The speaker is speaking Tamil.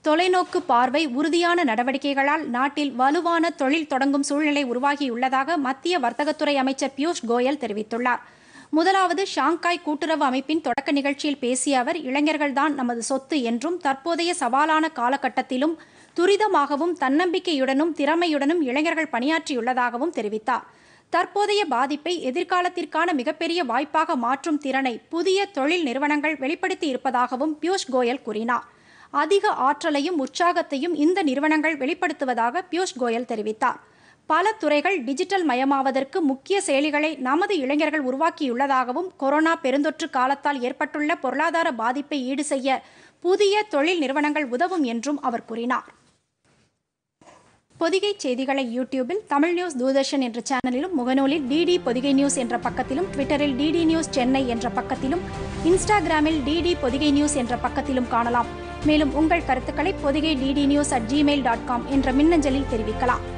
தொலைநோக்கு பார்வை, உறுதியான நடவடிக்கைகளால் நாட்டில் வலுவான தொழில் தொடங்கும் சூழ்நிலை உருவாகியுள்ளதாக மத்திய வர்த்தகத்துறை அமைச்சர் பியூஷ் கோயல் தெரிவித்துள்ளார். முதலாவது ஷாங்காய் கூட்டுறவு அமைப்பின் தொடக்க நிகழ்ச்சியில் பேசிய அவர், இளைஞர்கள்தான் நமது சொத்து என்றும் தற்போதைய சவாலான காலகட்டத்திலும் துரிதமாகவும் தன்னம்பிக்கையுடனும் திறமையுடனும் இளைஞர்கள் பணியாற்றியுள்ளதாகவும் தெரிவித்தார். தற்போதைய பாதிப்பை எதிர்காலத்திற்கான மிகப்பெரிய வாய்ப்பாக மாற்றும் திறனை புதிய தொழில் நிறுவனங்கள் வெளிப்படுத்தி இருப்பதாகவும் பியூஷ் கோயல் கூறினார். அதிக ஆற்றலையும் உற்சாகத்தையும் இந்த நிறுவனங்கள் வெளிப்படுத்துவதாக பியூஷ் கோயல் தெரிவித்தார். பல துறைகள் டிஜிட்டல் மயமாவதற்கு முக்கிய செயலிகளை நமது இளைஞர்கள் உருவாக்கியுள்ளதாகவும், கொரோனா பெருந்தொற்று காலத்தால் ஏற்பட்டுள்ள பொருளாதார பாதிப்பை ஈடு செய்ய புதிய தொழில் நிறுவனங்கள் உதவும் என்றும் அவர் கூறினார். பொதிகை செய்திகளை யூடியூபில் தமிழ் நியூஸ் தூர்தர்ஷன் என்ற சேனலிலும், முகநூலில் டிடி பொதிகை நியூஸ் என்ற பக்கத்திலும், ட்விட்டரில் டிடி நியூஸ் சென்னை என்ற பக்கத்திலும், இன்ஸ்டாகிராமில் டிடி பொதிகை நியூஸ் என்ற பக்கத்திலும் காணலாம். மேலும் உங்கள் கருத்துக்களை பொதிகை ddnews@gmail.com என்ற மின்னஞ்சலில் தெரிவிக்கலாம்.